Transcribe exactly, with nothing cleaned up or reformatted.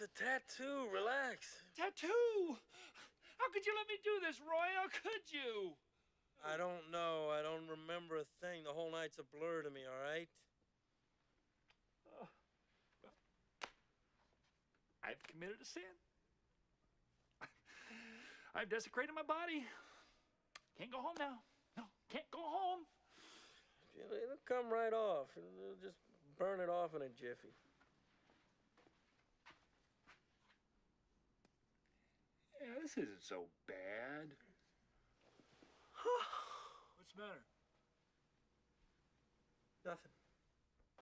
a tattoo. Relax. Tattoo? How could you let me do this, Roy? How could you? I don't know. I don't remember a thing. The whole night's a blur to me, all right? Uh, I've committed a sin. I've desecrated my body. Can't go home now. No, can't go home. It'll come right off. It'll just burn it off in a jiffy. Yeah, this isn't so bad. What's the matter? Nothing.